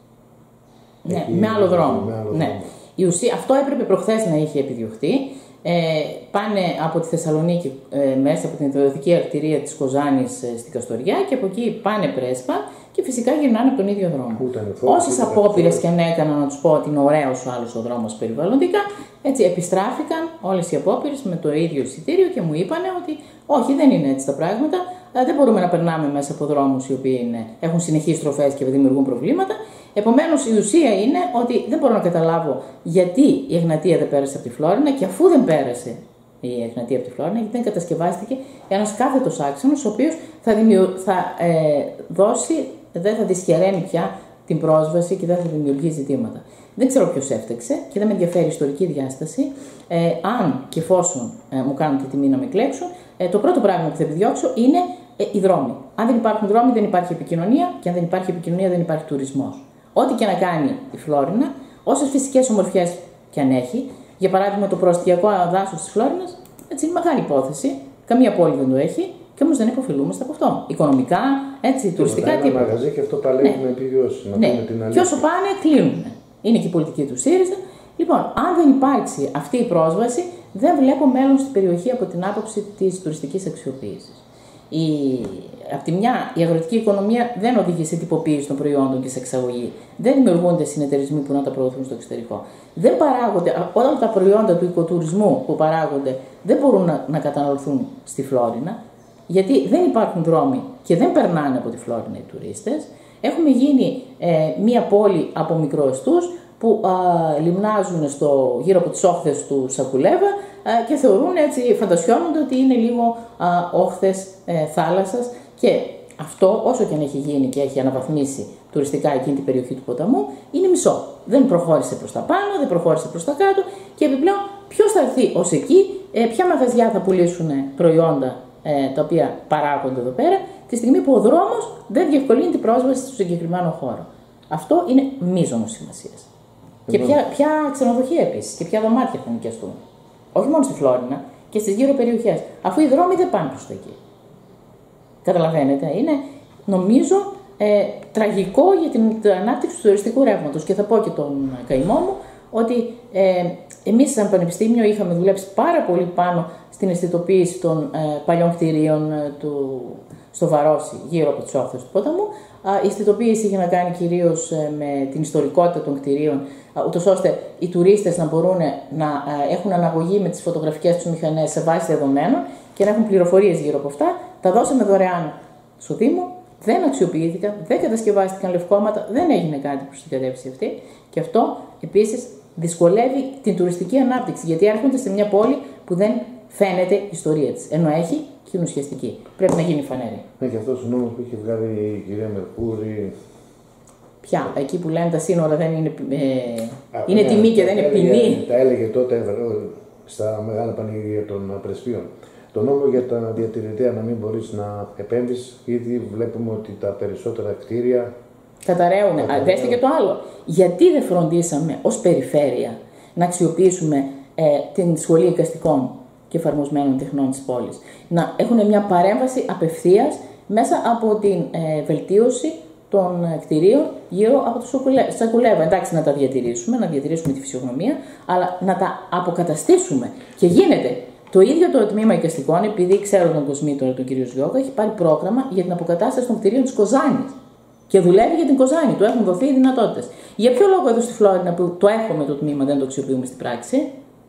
Ναι, με άλλο δρόμο. Με άλλο ναι. δρόμο. Η ουσία, αυτό έπρεπε προχθές να είχε επιδιωχθεί. Ε, πάνε από τη Θεσσαλονίκη ε, μέσα από την ιδεοδοτική αρτηρία της Κοζάνης ε, στην Καστοριά και από εκεί πάνε Πρέσπα και φυσικά γυρνάνε από τον ίδιο δρόμο. Όσες απόπειρες και αν έκαναν να τους πω ότι είναι ωραίος ο άλλος ο δρόμος περιβαλλοντικά, έτσι επιστράφηκαν όλες οι απόπειρες με το ίδιο εισιτήριο και μου είπανε ότι όχι, δεν είναι έτσι τα πράγματα, δεν μπορούμε να περνάμε μέσα από δρόμους οι οποίοι είναι, έχουν συνεχείς στροφές και δημιουργούν προβλήματα. Επομένως, η ουσία είναι ότι δεν μπορώ να καταλάβω γιατί η Εγνατία δεν πέρασε από τη Φλόρινα και αφού δεν πέρασε η Εγνατία από τη Φλόρινα, γιατί δεν κατασκευάστηκε ένας κάθετος άξονας, ο οποίος θα, δημιου... θα ε, δώσει, δεν θα δυσχεραίνει πια την πρόσβαση και δεν θα δημιουργεί ζητήματα. Δεν ξέρω ποιος έφταξε και δεν με ενδιαφέρει η ιστορική διάσταση. Ε, αν και εφόσον ε, μου κάνουν τη τιμή να με κλέξουν, ε, το πρώτο πράγμα που θα επιδιώξω είναι ε, οι δρόμοι. Αν δεν υπάρχουν δρόμοι, δεν υπάρχει επικοινωνία και αν δεν υπάρχει επικοινωνία, δεν υπάρχει τουρισμός. Ό,τι και να κάνει η Φλόρινα, όσες φυσικές ομορφιές και αν έχει, για παράδειγμα το προαστιακό δάσος της Φλόρινας, έτσι είναι μεγάλη υπόθεση, καμία πόλη δεν το έχει και όμως δεν υποφελούμαστε από αυτό. Οικονομικά, έτσι, τουριστικά, τίποτα. Ένα μαγαζί και αυτό παλεύει ναι. να επιβιώσει, να ναι. πούμε την αλήθεια. Και όσο πάνε, κλείνουν. Είναι και η πολιτική του ΣΥΡΙΖΑ. Λοιπόν, αν δεν υπάρξει αυτή η πρόσβαση, δεν βλέπω μέλλον στην περιοχή από την άποψη της τουριστικής αξιοποίησης. Η... Απ' τη μια, η αγροτική οικονομία δεν οδηγεί σε τυποποίηση των προϊόντων και σε εξαγωγή. Δεν δημιουργούνται συνεταιρισμοί που να τα προωθούν στο εξωτερικό. Δεν παράγονται, όλα τα προϊόντα του οικοτουρισμού που παράγονται δεν μπορούν να, να καταναλωθούν στη Φλόρινα, γιατί δεν υπάρχουν δρόμοι και δεν περνάνε από τη Φλόρινα οι τουρίστες. Έχουμε γίνει ε, μία πόλη από μικροεστούς που α, λιμνάζουν στο, γύρω από τις όχθες του Σακουλέβα α, και θεωρούν έτσι, φαντασιώνονται ότι είναι λίγο α, όχθες ε, θάλασσας. Και αυτό, όσο και αν έχει γίνει και έχει αναβαθμίσει τουριστικά εκείνη την περιοχή του ποταμού, είναι μισό. Δεν προχώρησε προς τα πάνω, δεν προχώρησε προς τα κάτω και επιπλέον ποιος θα έρθει ως εκεί, ε, ποια μαγαζιά θα πουλήσουν προϊόντα ε, τα οποία παράγονται εδώ πέρα, τη στιγμή που ο δρόμος δεν διευκολύνει την πρόσβαση στο συγκεκριμένο χώρο. Αυτό είναι μείζωνος σημασίας. Και ποια, ποια ξενοδοχεία επίσης και ποια δωμάτια θα νοικιαστούν. Όχι μόνο στη Φλόρινα και στις γύρω περιοχές, αφού οι δρόμοι δεν πάνε προς τα εκεί. Καταλαβαίνετε, είναι νομίζω ε, τραγικό για την ανάπτυξη του τουριστικού ρεύματος. Και θα πω και τον καημό μου ότι ε, εμείς σαν πανεπιστήμιο είχαμε δουλέψει πάρα πολύ πάνω στην αισθητοποίηση των ε, παλιών κτηρίων ε, του, στο Βαρόσι, γύρω από τις όχθες του ποταμού. Η αισθητοποίηση είχε να κάνει κυρίως ε, με την ιστορικότητα των κτηρίων, ε, ούτως ώστε οι τουρίστες να μπορούν να ε, έχουν αναγωγή με τις φωτογραφικές τους μηχανές σε βάση δεδομένων και να έχουν πληροφορίες γύρω από αυτά. Τα δώσαμε δωρεάν στο Δήμο, δεν αξιοποιήθηκαν, δεν κατασκευάστηκαν λευκόματα, δεν έγινε κάτι προς την κατεύθυνση αυτή. Και αυτό επίσης δυσκολεύει την τουριστική ανάπτυξη, γιατί έρχονται σε μια πόλη που δεν φαίνεται η ιστορία της, ενώ έχει και είναι ουσιαστική. Πρέπει να γίνει φανέρη. Ναι, και αυτός ο νόμος που είχε βγάλει η κυρία Μερκούρη. Ποια, εκεί που λένε τα σύνορα δεν είναι, ε, Α, είναι ναι, τιμή και δεν είναι ποινή. Τα έλεγε τότε στα μεγάλα πανηγύρια των πρεσβείων. Το νόμο για τα διατηρητέα να μην μπορείς να επέμβεις, ήδη βλέπουμε ότι τα περισσότερα κτίρια καταραίουν. Δέστε και το άλλο. Γιατί δεν φροντίσαμε ως περιφέρεια να αξιοποιήσουμε ε, την σχολή εικαστικών και εφαρμοσμένων τεχνών της πόλης. Να έχουν μια παρέμβαση απευθείας μέσα από την ε, βελτίωση των κτηρίων γύρω από το Σακουλέβα. Εντάξει, να τα διατηρήσουμε, να διατηρήσουμε τη φυσιογνωμία, αλλά να τα αποκαταστήσουμε. Και γίνεται. Το ίδιο το τμήμα εικαστικών, επειδή ξέρω τον Κοσμήτωρα, τον κύριο Σγιώκα, έχει πάρει πρόγραμμα για την αποκατάσταση των κτηρίων της Κοζάνης. Και δουλεύει για την Κοζάνη, του έχουν δοθεί οι δυνατότητες. Για ποιο λόγο εδώ στη Φλόρινα που το έχουμε το τμήμα δεν το αξιοποιούμε στην πράξη?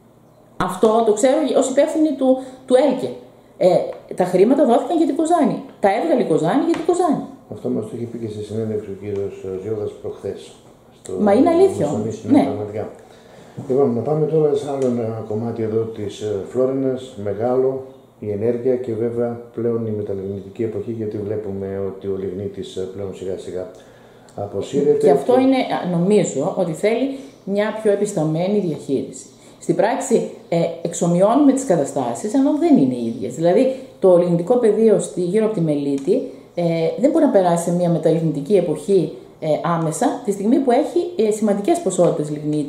Αυτό το ξέρω ως υπεύθυνη του, του ΕΛΚΕ. Ε, τα χρήματα δόθηκαν για την Κοζάνη. Τα έβγαλε η Κοζάνη για την Κοζάνη. Αυτό μας το είχε πει και στη συνέντευξη ο κύριος Ζιώδας προχθές. Μα είναι αλήθεια. Ναι. Πραγματικά. Λοιπόν, να πάμε τώρα σε άλλο ένα κομμάτι εδώ της Φλόρινας, μεγάλο, η ενέργεια και βέβαια πλέον η μεταλλεχνητική εποχή, γιατί βλέπουμε ότι ο λιγνίτης πλέον σιγά σιγά αποσύρεται. Και αυτό είναι, νομίζω, ότι θέλει μια πιο επισταμμένη διαχείριση. Στην πράξη ε, εξομοιώνουμε τις καταστάσεις, ενώ δεν είναι οι ίδιες. Δηλαδή, το λιγνητικό πεδίο στη, γύρω από τη Μελίτη ε, δεν μπορεί να περάσει σε μια μεταλλεχνητική εποχή ε, άμεσα, τη στιγμή που έχει ε, σημαντικές ποσότητες λιγνίτη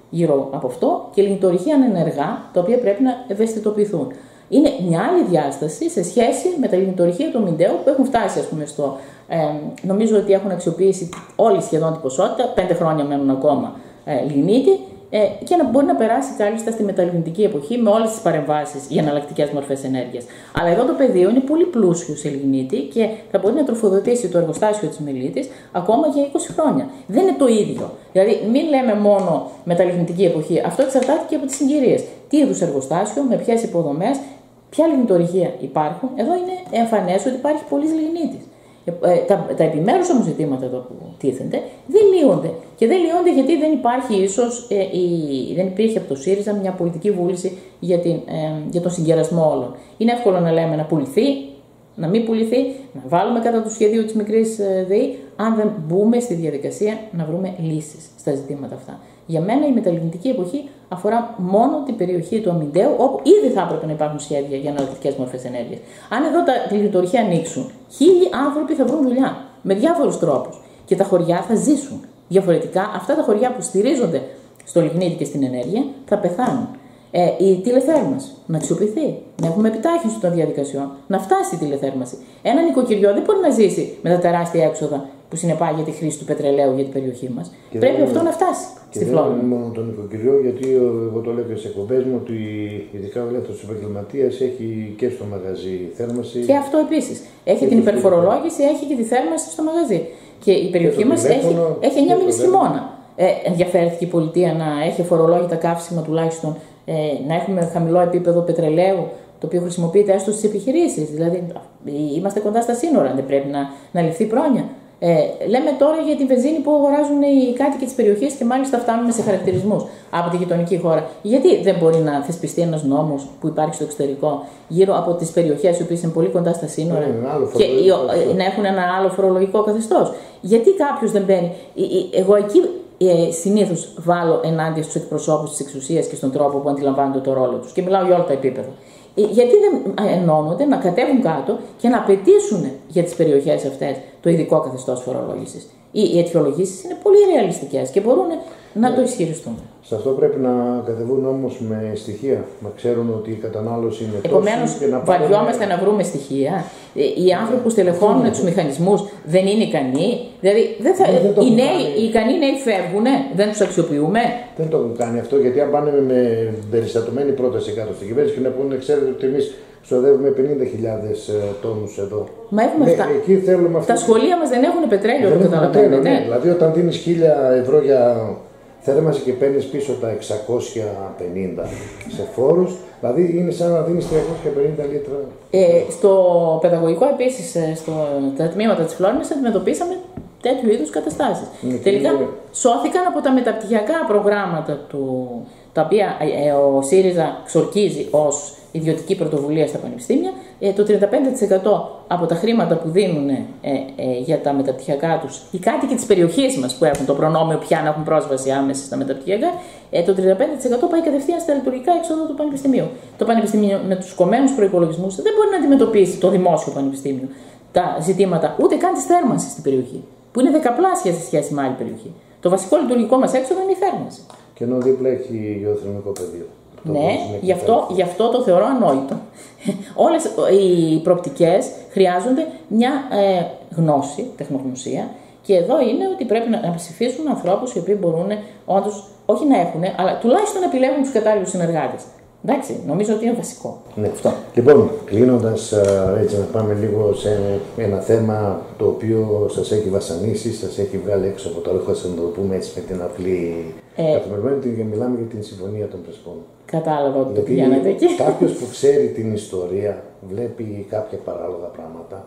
γύρω από αυτό και λιγνητορυχεία ανενεργά, τα οποία πρέπει να ευαισθητοποιηθούν. Είναι μια άλλη διάσταση σε σχέση με τα λιγνητορυχεία του Μιντέου που έχουν φτάσει, ας πούμε, στο. Ε, νομίζω ότι έχουν αξιοποιήσει όλη σχεδόν την ποσότητα, πέντε χρόνια μένουν ακόμα ε, λιγνίτη, ε, και να μπορεί να περάσει κάλλιστα στη μεταλλιγνητική εποχή με όλες τις παρεμβάσεις για εναλλακτικές μορφές ενέργειας. Αλλά εδώ το πεδίο είναι πολύ πλούσιο σε λιγνίτη και θα μπορεί να τροφοδοτήσει το εργοστάσιο της Μελίτης ακόμα για είκοσι χρόνια. Δεν είναι το ίδιο. Δηλαδή, μην λέμε μόνο μεταλλιγνητική εποχή. Αυτό εξαρτάται και από τις συγκυρίες. Τι είδους εργοστάσιο, με ποιες υποδομές, ποια λιγνητορυχεία υπάρχουν. Εδώ είναι εμφανές ότι υπάρχει πολλής λιγνίτης. Ε, τα, τα επιμέρους όμως ζητήματα εδώ που τίθενται δεν λύονται. Και δεν λύονται γιατί δεν υπάρχει ίσως, ε, η, δεν υπήρχε από το ΣΥΡΙΖΑ μια πολιτική βούληση για, την, ε, για τον συγκερασμό όλων. Είναι εύκολο να λέμε να πουληθεί, να μην πουληθεί, να βάλουμε κατά του σχεδίου της μικρής ε, ΔΕΗ, αν δεν μπούμε στη διαδικασία να βρούμε λύσεις στα ζητήματα αυτά. Για μένα η μεταλλιγνητική εποχή αφορά μόνο την περιοχή του Αμυντέου, όπου ήδη θα έπρεπε να υπάρχουν σχέδια για εναλλακτικές μορφές ενέργειας. Αν εδώ τα λιγνητορυχεία ανοίξουν, χίλιοι άνθρωποι θα βρουν δουλειά με διάφορους τρόπους και τα χωριά θα ζήσουν. Διαφορετικά, αυτά τα χωριά που στηρίζονται στο λιγνίτη και στην ενέργεια θα πεθάνουν. Ε, η τηλεθέρμανση να αξιοποιηθεί, να έχουμε επιτάχυνση των διαδικασιών, να φτάσει η τηλεθέρμανση. Ένα νοικοκυριό δεν μπορεί να ζήσει με τα τεράστια έξοδα που συνεπάγεται η χρήση του πετρελαίου για την περιοχή μας. Πρέπει δεν, αυτό να φτάσει στη Φλόρινα. Δεν είναι μόνο το νοικοκυριό, γιατί εγώ το λέω και στι εκπομπές μου ότι ειδικά ο ελεύθερος επαγγελματίας έχει και στο μαγαζί θέρμανση. Και αυτό επίσης. Έχει την υπερφορολόγηση, έχει και τη θέρμανση στο μαγαζί. Και η περιοχή μας έχει, έχει εννιά μήνες χειμώνα. Ε, ενδιαφέρθηκε η πολιτεία να έχει φορολόγητα καύσιμα τουλάχιστον, ε, να έχουμε χαμηλό επίπεδο πετρελαίου, το οποίο χρησιμοποιείται έστω στις επιχειρήσεις. Δηλαδή, είμαστε κοντά στα σύνορα, δεν πρέπει να, να ληφθεί πρόνοια. Ε, λέμε τώρα για τη βενζίνη που αγοράζουν οι κάτοικοι της περιοχής και μάλιστα φτάνουμε σε χαρακτηρισμούς από τη γειτονική χώρα. Γιατί δεν μπορεί να θεσπιστεί ένας νόμος που υπάρχει στο εξωτερικό γύρω από τις περιοχές οι οποίες είναι πολύ κοντά στα σύνορα ε, και να έχουν ένα άλλο φορολογικό καθεστώς? Γιατί κάποιος δεν μπαίνει? Εγώ εκεί ε, συνήθως βάλω ενάντια στους εκπροσώπους της εξουσίας και στον τρόπο που αντιλαμβάνονται το ρόλο τους και μιλάω για όλα τα επίπεδα. Γιατί δεν ενώνονται να κατέβουν κάτω και να απαιτήσουν για τις περιοχές αυτές το ειδικό καθεστώς φορολόγησης? Οι αιτιολογήσεις είναι πολύ ρεαλιστικές και μπορούν να το ισχυριστούν. Σε αυτό πρέπει να κατεβούν όμως με στοιχεία, να ξέρουν ότι η κατανάλωση είναι τόση. Επομένως, βαριόμαστε να βρούμε στοιχεία. Οι άνθρωποι που στελεχώνουν τους μηχανισμούς δεν είναι ικανοί. Δηλαδή, δεν θα... δεν οι, νέοι, οι ικανοί νέοι φεύγουν, δεν τους αξιοποιούμε. Δεν το έχουν κάνει αυτό, γιατί αν πάνε με περιστατωμένη πρόταση κάτω στην κυβέρνηση και να πούνε, ξέρετε ότι εμείς ξοδεύουμε πενήντα χιλιάδες τόνους εδώ. Μα έχουμε ναι, αυτά. Εκεί θέλουμε τα σχολεία μας δεν έχουν πετρέλαιο, δεν το καταλαβαίνετε. Ναι. Δηλαδή, όταν δίνεις χίλια ευρώ για θέρμανση και παίρνεις πίσω τα εξακόσια πενήντα σε φόρους, δηλαδή είναι σαν να δίνεις τριακόσια πενήντα λίτρα. Ε, στο παιδαγωγικό επίσης, στο, τα τμήματα της Φλόρινας αντιμετωπίσαμε τέτοιου είδους καταστάσεις. Mm, Τελικά είναι... σώθηκαν από τα μεταπτυχιακά προγράμματα του, τα οποία ε, ο ΣΥΡΙΖΑ ξορκίζει ως ιδιωτική πρωτοβουλία στα πανεπιστήμια. Ε, το τριάντα πέντε τοις εκατό από τα χρήματα που δίνουν ε, ε, για τα μεταπτυχιακά τους οι κάτοικοι της περιοχής μας που έχουν το προνόμιο πια να έχουν πρόσβαση άμεση στα μεταπτυχιακά, ε, το τριάντα πέντε τοις εκατό πάει κατευθείαν στα λειτουργικά έξοδα του πανεπιστημίου. Το πανεπιστήμιο με τους κομμένους προϋπολογισμούς δεν μπορεί να αντιμετωπίσει το δημόσιο πανεπιστήμιο τα ζητήματα ούτε καν της θέρμανσης στην περιοχή, που είναι δεκαπλάσια σε σχέση με άλλη περιοχή. Το βασικό λειτουργικό μας έξοδο είναι η θέρμανση. Και ενώ δίπλα έχει γεωθερμικό πεδίο. Ναι, γι' αυτό, γι' αυτό το θεωρώ ανόητο. Όλες οι προοπτικές χρειάζονται μια ε, γνώση, τεχνογνωσία, και εδώ είναι ότι πρέπει να, να ψηφίσουν ανθρώπους οι οποίοι μπορούν όντως όχι να έχουν, αλλά τουλάχιστον να επιλέγουν τους κατάλληλους συνεργάτες. Εντάξει, νομίζω ότι είναι βασικό. Ναι. Αυτό. Λοιπόν, κλείνοντας, έτσι να πάμε λίγο σε ένα θέμα το οποίο σας έχει βασανίσει, σας έχει βγάλει έξω από το ρούχο, να το πούμε έτσι με την απλή ε, καθημερινότητα, και μιλάμε για την Συμφωνία των Πρεσπών. Κατάλαβα ότι το πηγαίνατε εκεί. Κάποιος που ξέρει την ιστορία βλέπει κάποια παράλογα πράγματα.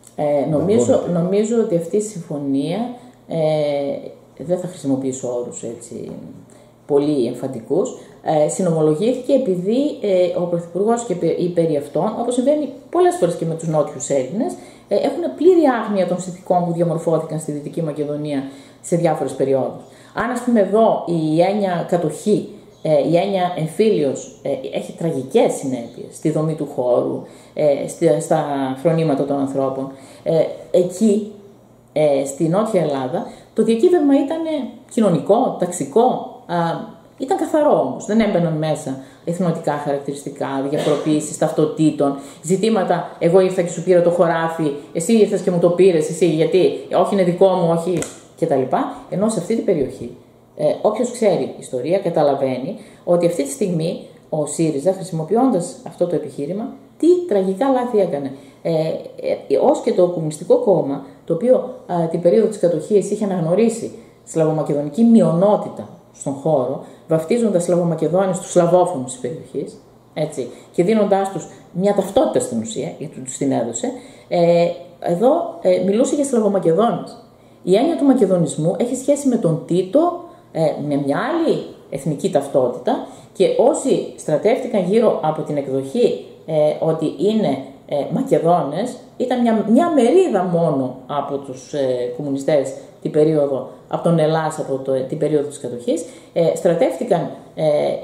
Ε, νομίζω, νομίζω ότι αυτή η συμφωνία, ε, δεν θα χρησιμοποιήσω όρους έτσι πολύ εμφαντικούς, ε, συνομολογήθηκε επειδή ε, ο Πρωθυπουργός και οι περί αυτών, όπως συμβαίνει πολλές φορές και με τους νότιους Έλληνες, ε, έχουν πλήρη άγνοια των συνθηκών που διαμορφώθηκαν στη Δυτική Μακεδονία σε διάφορες περιόδους. Αν, ας πούμε, εδώ η έννοια κατοχή, ε, η έννοια εμφύλιος ε, έχει τραγικές συνέπειες στη δομή του χώρου, ε, στη, στα φρονήματα των ανθρώπων, ε, εκεί, ε, στη Νότια Ελλάδα, το διακύβευμα ήταν κοινωνικό, ταξικό, α, Ήταν καθαρό όμως. Δεν έμπαιναν μέσα εθνοτικά χαρακτηριστικά, διαφοροποιήσεις ταυτοτήτων, ζητήματα. Εγώ ήρθα και σου πήρα το χωράφι, εσύ ήρθες και μου το πήρες, εσύ γιατί, όχι είναι δικό μου, όχι κτλ. Ενώ σε αυτή την περιοχή, ε, όποιος ξέρει ιστορία καταλαβαίνει ότι αυτή τη στιγμή ο ΣΥΡΙΖΑ, χρησιμοποιώντας αυτό το επιχείρημα, τι τραγικά λάθη έκανε. Ε, ε, ως και το Κομμουνιστικό Κόμμα, το οποίο ε, την περίοδο της κατοχής είχε αναγνωρίσει σλαβομακεδονική μειονότητα στον χώρο, βαφτίζοντας Σλαβομακεδόνες τους Σλαβόφωνους της περιοχής, έτσι, και δίνοντάς τους μια ταυτότητα στην ουσία, γιατί τους την έδωσε, ε, εδώ ε, μιλούσε για Σλαβομακεδόνες. Η έννοια του μακεδονισμού έχει σχέση με τον Τίτο, ε, με μια άλλη εθνική ταυτότητα, και όσοι στρατεύτηκαν γύρω από την εκδοχή ε, ότι είναι ε, Μακεδόνες, ήταν μια, μια μερίδα μόνο από τους ε, κομμουνιστές την περίοδο, από τον Ελλάς από το, την περίοδο της κατοχής, ε, στρατεύτηκαν ε,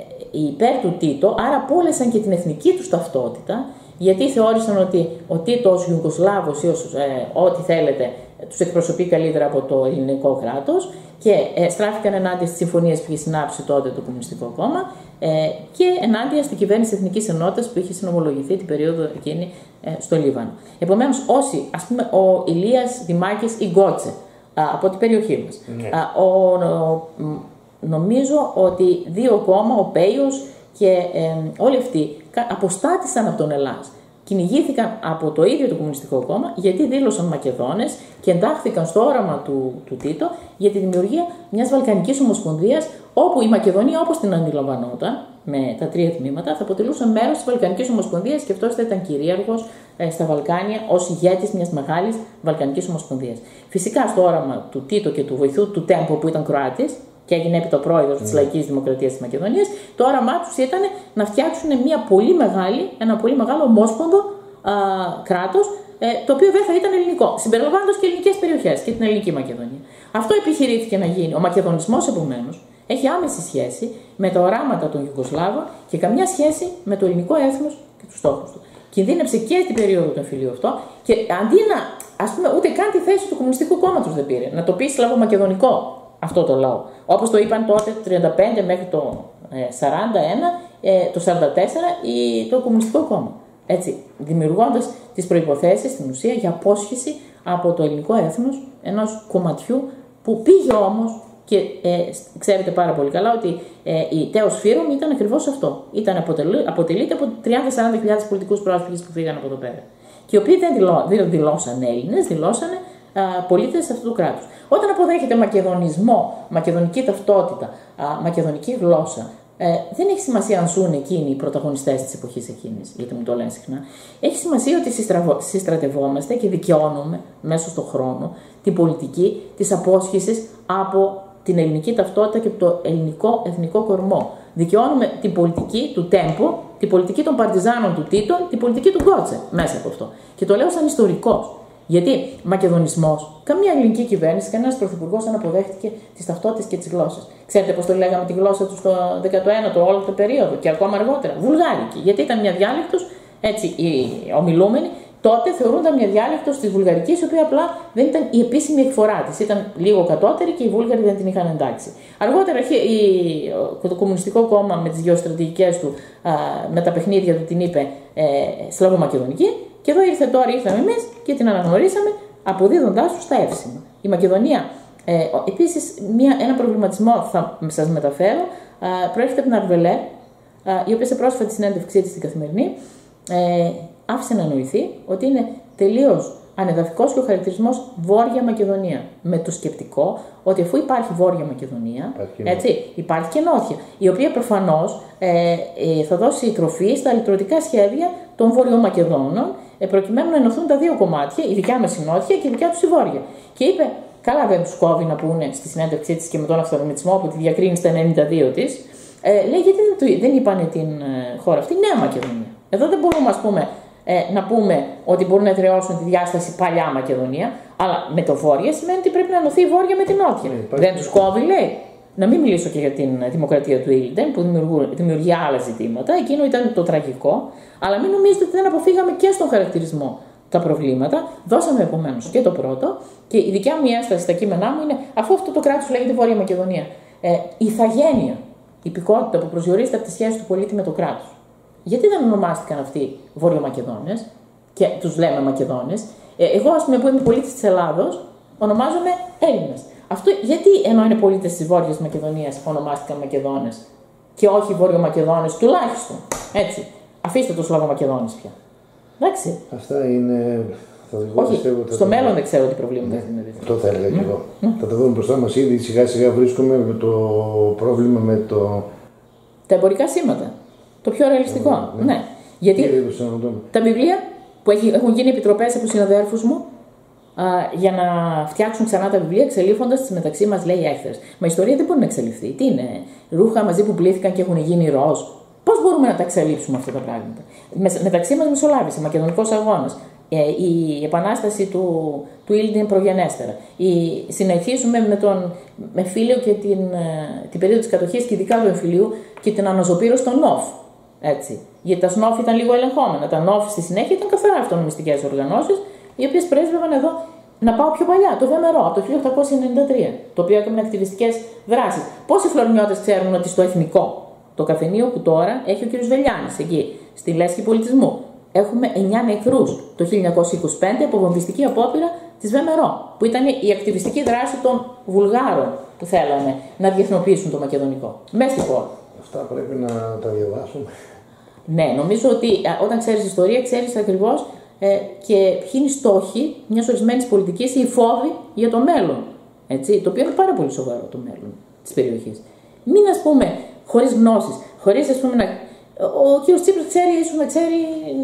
υπέρ του Τίτο, άρα πόλεσαν και την εθνική τους ταυτότητα, γιατί θεώρησαν ότι ο Τίτο ως Ιουγκοσλάβος ή ως ε, ό,τι θέλετε τους εκπροσωπεί καλύτερα από το ελληνικό κράτος, και ε, στράφηκαν ενάντια στις συμφωνίες που είχε συνάψει τότε το Κομμουνιστικό Κόμμα ε, και ενάντια στην κυβέρνηση Εθνικής Ενότητας που είχε συνομολογηθεί την περίοδο εκείνη ε, στο Λίβανο. Επομένως, όσοι, ας πούμε, ο Ηλίας Δημάκης ή Γκότσε, από την περιοχή μας. Ναι. Ο, ο, νομίζω ότι δύο κόμμα, ο Πέιος και ε, όλοι αυτοί αποστάτησαν από τον Ελλάς. Κυνηγήθηκαν από το ίδιο το Κομμουνιστικό Κόμμα, γιατί δήλωσαν Μακεδόνες και εντάχθηκαν στο όραμα του, του Τίτο για τη δημιουργία μιας Βαλκανικής Ομοσπονδίας, όπου η Μακεδονία, όπως την αντιλαμβανόταν, με τα τρία τμήματα, θα αποτελούσαν μέρος της Βαλκανικής Ομοσπονδίας και αυτός θα ήταν κυρίαρχος ε, στα Βαλκάνια ως ηγέτης μιας μεγάλης Βαλκανικής Ομοσπονδίας. Φυσικά, στο όραμα του Τίτο και του βοηθού του Τέμπο, που ήταν Κροάτης και έγινε έπειτα πρόεδρος mm. της Λαϊκής Δημοκρατίας της Μακεδονίας, το όραμά τους ήταν να φτιάξουν μια πολύ μεγάλη, ένα πολύ μεγάλο ομόσπονδο α, κράτος, ε, το οποίο δεν θα ήταν ελληνικό, συμπεριλαμβάνοντας και ελληνικές περιοχές και την ελληνική Μακεδονία. Αυτό επιχειρήθηκε να γίνει. Ο μακεδονισμός, επομένως, έχει άμεση σχέση με τα οράματα των Ιουγκοσλάβων και καμιά σχέση με το ελληνικό έθνος και τους στόχους του. Κινδύνεψε και στην περίοδο του εμφυλίου αυτό, και αντί να, ας πούμε, ούτε καν τη θέση του Κομμουνιστικού Κόμματος δεν πήρε, να το πει Σλαβομακεδονικό αυτό το λαό. Όπως το είπαν τότε το τριάντα πέντε μέχρι το σαράντα ένα, το σαράντα τέσσερα το Κομμουνιστικό Κόμμα. Έτσι, δημιουργώντας τις προϋποθέσεις στην ουσία για απόσχηση από το ελληνικό έθνος ενός κομματιού που πήγε όμως. Και ε, ξέρετε πάρα πολύ καλά ότι ε, η Τέος Φύρομ ήταν ακριβώς αυτό. Ήταν αποτελεί, αποτελείται από τριάντα με σαράντα χιλιάδες πολιτικούς πρόσφυγες που φύγαν από εδώ πέρα. Και οι οποίοι δεν, δηλώ, δεν δηλώσαν Έλληνες, δηλώσαν πολίτες αυτού του κράτους. Όταν αποδέχεται μακεδονισμό, μακεδονική ταυτότητα, α, μακεδονική γλώσσα, ε, δεν έχει σημασία αν ζουν εκείνοι οι πρωταγωνιστές της εποχής εκείνης, γιατί μου το λένε συχνά. Έχει σημασία ότι συστρατευόμαστε και δικαιώνουμε μέσα στον χρόνο την πολιτική της απόσχησης από την ελληνική ταυτότητα και το ελληνικό εθνικό κορμό. Δικαιώνουμε την πολιτική του Τέμπο, την πολιτική των παρτιζάνων του Τίτο, την πολιτική του Γκότσε μέσα από αυτό. Και το λέω σαν ιστορικός. Γιατί μακεδονισμός, καμία ελληνική κυβέρνηση, κανένας πρωθυπουργός δεν αποδέχτηκε τις ταυτότητες και τις γλώσσες. Ξέρετε πώς το λέγαμε τη γλώσσα του στο δέκατο ένατο, όλο το περίοδο και ακόμα αργότερα. Βουλγάρικη. Γιατί ήταν μια διάλεκτος, έτσι οι ομιλούμενοι τότε θεωρούνταν μια διάλεκτος της βουλγαρικής, η οποία απλά δεν ήταν η επίσημη εκφορά της. Ήταν λίγο κατώτερη και οι Βούλγαροι δεν την είχαν εντάξει. Αργότερα το Κομμουνιστικό Κόμμα με τις γεωστρατηγικές του, με τα παιχνίδια του την είπε ε, Σλαβομακεδονική. Και εδώ ήρθε τώρα, ήρθαμε εμείς και την αναγνωρίσαμε αποδίδοντάς τους τα εύσημα. Η Μακεδονία, ε, επίσης, μια, ένα προβληματισμό θα σας μεταφέρω, ε, προέρχεται από την Αρβελέ, ε, η οποία σε πρόσφατη συνέντευξή της στην Καθημερινή ε, άφησε να εννοηθεί ότι είναι τελείως ανεδαφικός και ο χαρακτηρισμός Βόρεια Μακεδονία. Με το σκεπτικό ότι αφού υπάρχει Βόρεια Μακεδονία, υπάρχει, έτσι, υπάρχει και Νότια, η οποία προφανώς ε, ε, θα δώσει τροφή στα λιτρωτικά σχέδια των Βορειομακεδόνων, ε, προκειμένου να ενωθούν τα δύο κομμάτια, η δικιά μας η Νότια και η δικιά τους η Βόρεια. Και είπε, καλά δεν τους κόβει να πούνε στη συνέντευξή της και με τον αυτορμητισμό που τη διακρίνει στα ενενήντα δύο της, ε, λέει γιατί δεν, δεν είπανε την ε, χώρα αυτή Νέα Μακεδονία. Εδώ δεν μπορούμε, ας πούμε, ε, να πούμε ότι μπορούν να εδραιώσουν τη διάσταση παλιά Μακεδονία, αλλά με το Βόρεια σημαίνει ότι πρέπει να ενωθεί η Βόρεια με την Νότια. Ε, δεν τους κόβει, λέει. Να μην μιλήσω και για την δημοκρατία του Ήλντεν που δημιουργεί άλλα ζητήματα, εκείνο ήταν το τραγικό, αλλά μην νομίζετε ότι δεν αποφύγαμε και στον χαρακτηρισμό τα προβλήματα. Δώσαμε επομένως και το πρώτο, και η δικιά μου ένσταση στα κείμενά μου είναι, αφού αυτό το κράτος λέγεται Βόρεια Μακεδονία, ε, η ηθαγένεια υπηκότητα που προσδιορίζεται από τη σχέση του πολίτη με το κράτος. Γιατί δεν ονομάστηκαν αυτοί Βόρειο-Μακεδόνες και τους λέμε Μακεδόνες? Ε, εγώ, ας πούμε, που είμαι πολίτης της Ελλάδος, ονομάζομαι Έλληνας. Αυτό γιατί, ενώ είναι πολίτες της Βόρειας Μακεδονίας, ονομάστηκαν Μακεδόνες και όχι Βόρειο-Μακεδόνες, τουλάχιστον. Έτσι. Αφήστε το Σλαβο-Μακεδόνες πια. Εντάξει. Αυτά είναι. Όχι, στο το... μέλλον δεν ξέρω τι προβλήματα θα δημιουργηθούν. Αυτό θα έλεγα και εγώ. Θα τα δούμε μπροστά μας ήδη. Σιγά σιγά βρίσκουμε με το πρόβλημα με το. Τα εμπορικά σήματα. Το πιο ρεαλιστικό. Ναι. ναι. Γιατί τα βιβλία που έχουν γίνει επιτροπές από συναδέλφους μου α, για να φτιάξουν ξανά τα βιβλία, εξελίφοντας τις μεταξύ μας, λέει, έχθρες. Μα η ιστορία δεν μπορεί να εξελιχθεί. Τι είναι, ρούχα μαζί που πλήθηκαν και έχουν γίνει ροζ? Πώς μπορούμε να τα εξελίψουμε αυτά τα πράγματα? Με, μεταξύ μας μεσολάβησε Μακεδονικός αγώνας. Η επανάσταση του, του Ήλντιν προγενέστερα. Η, συνεχίζουμε με τον με φίλιο και την, την περίοδο της κατοχής και ειδικά του εμφυλίου και την αναζωπήρωση των ΝΟΦ. Έτσι. Γιατί τα ΣΝΟΦ ήταν λίγο ελεγχόμενα. Τα ΝΟΦ στη συνέχεια ήταν καθαρά αυτονομιστικές οργανώσεις, οι οποίες πρέσβευαν εδώ. Να πάω πιο παλιά, το ΒΜΡΟ από το χίλια οκτακόσια ενενήντα τρία, το οποίο έκανε ακτιβιστικές δράσεις. Πόσοι φλωρινιώτες ξέρουν ότι στο Εθνικό, το καφενείο που τώρα έχει ο κ. Βελιάνης εκεί, στη Λέσχη Πολιτισμού, έχουμε εννιά νεκρούς το χίλια εννιακόσια είκοσι πέντε από βομβιστική απόπειρα της ΒΜΡΟ, που ήταν η ακτιβιστική δράση των Βουλγάρων που θέλανε να διεθνοποιήσουν το μακεδονικό. Μέσα στη χώρα. Αυτά πρέπει να τα διαβάσουμε. Ναι, νομίζω ότι όταν ξέρεις ιστορία, ξέρεις ακριβώς ε, και ποιοι είναι οι στόχοι μιας ορισμένης πολιτικής ή οι φόβοι για το μέλλον. Έτσι, το οποίο είναι πάρα πολύ σοβαρό το μέλλον της περιοχής. Μην, ας πούμε, χωρίς γνώσεις, χωρίς, ας πούμε, να. Ο κ. Τσίπρας ξέρει, ίσως να ξέρει,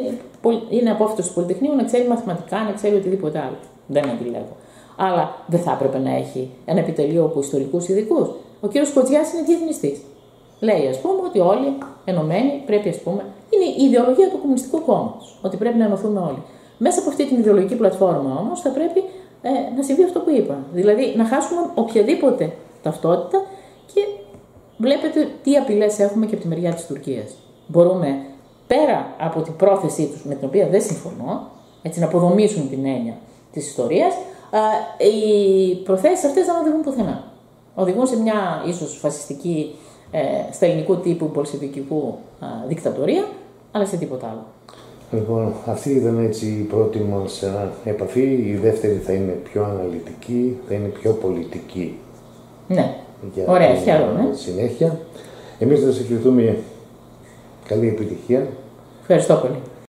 είναι απόφυτος του Πολυτεχνείου, να ξέρει μαθηματικά, να ξέρει οτιδήποτε άλλο. Δεν αντιλέγω. Αλλά δεν θα έπρεπε να έχει ένα επιτελείο από ιστορικούς ειδικούς. Ο κ. Κοτζιάς είναι διεθνιστής. Λέει, ας πούμε, ότι όλοι ενωμένοι πρέπει, ας πούμε, είναι η ιδεολογία του Κομμουνιστικού Κόμματος. Ότι πρέπει να ενωθούμε όλοι. Μέσα από αυτή την ιδεολογική πλατφόρμα όμως θα πρέπει ε, να συμβεί αυτό που είπα. Δηλαδή να χάσουμε οποιαδήποτε ταυτότητα και βλέπετε τι απειλές έχουμε και από τη μεριά της Τουρκίας. Μπορούμε, πέρα από την πρόθεσή τους, με την οποία δεν συμφωνώ, έτσι, να αποδομήσουν την έννοια της ιστορίας, ε, οι προθέσεις αυτές δεν οδηγούν πουθενά. Οδηγούν σε μια ίσως φασιστική, ε, στα ελληνικού τύπου πολσεβικικού ε, δικτατορία, αλλά σε τίποτα άλλο. Λοιπόν, αυτή ήταν έτσι η πρώτη μας επαφή. Η δεύτερη θα είναι πιο αναλυτική, θα είναι πιο πολιτική. Ναι, ωραία, χαίρομαι. Συνέχεια. Εμείς θα σας ευχηθούμε καλή επιτυχία. Ευχαριστώ πολύ.